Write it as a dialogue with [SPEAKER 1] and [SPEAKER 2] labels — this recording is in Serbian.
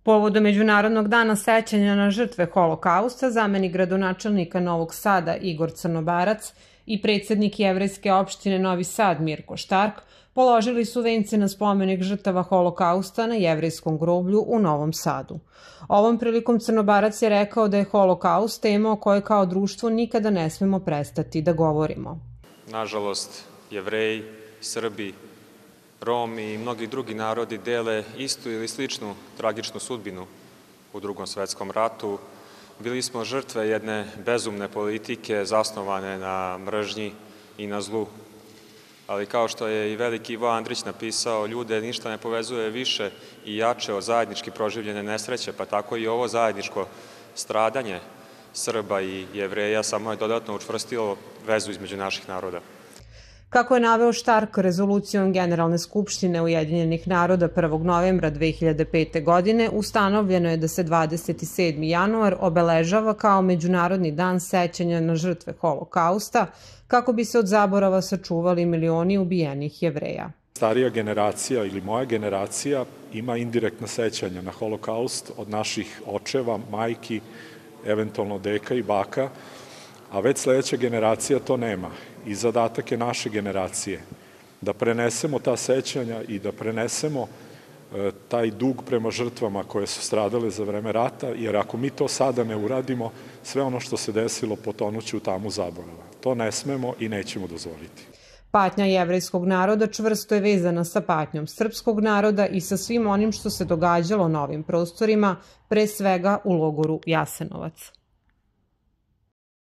[SPEAKER 1] Povodom Međunarodnog dana sećanja na žrtve Holokausta, zamenik gradonačelnika Novog Sada Igor Crnobarac i predsjednik jevrejske opštine Novi Sad Mirko Štark položili su vence na spomenik žrtava Holokausta na jevrejskom groblju u Novom Sadu. Ovom prilikom Crnobarac je rekao da je Holokaust tema o kojoj kao društvo nikada ne smemo prestati da govorimo.
[SPEAKER 2] Nažalost, Jevreji, Srbi, Romi i mnogi drugi narodi dele istu ili sličnu tragičnu sudbinu u Drugom svetskom ratu. Bili smo žrtve jedne bezumne politike zasnovane na mržnji i na zlu. Ali kao što je i veliki Ivo Andrić napisao, ljude ništa ne povezuje više i jače od zajednički proživljene nesreće, pa tako i ovo zajedničko stradanje Srba i Jevreja samo je dodatno učvrstilo vezu između naših naroda.
[SPEAKER 1] Kako je naveo Štark rezolucijom Generalne skupštine Ujedinjenih naroda 1. novembra 2005. godine, ustanovljeno je da se 27. januar obeležava kao Međunarodni dan sećanja na žrtve Holokausta, kako bi se od zaborava sačuvali milioni ubijenih Jevreja.
[SPEAKER 3] Starija generacija ili moja generacija ima indirektna sećanja na Holokaust od naših očeva, majki, eventualno deka i baka, a već sledeća generacija to nema. I zadatak je naše generacije da prenesemo ta sećanja i da prenesemo taj dug prema žrtvama koje su stradale za vreme rata, jer ako mi to sada ne uradimo, sve ono što se desilo potonuće u tamu zaborava. To ne smemo i nećemo dozvoliti.
[SPEAKER 1] Patnja jevrejskog naroda čvrsto je vezana sa patnjom srpskog naroda i sa svim onim što se događalo na ovim prostorima, pre svega u logoru Jasenovac.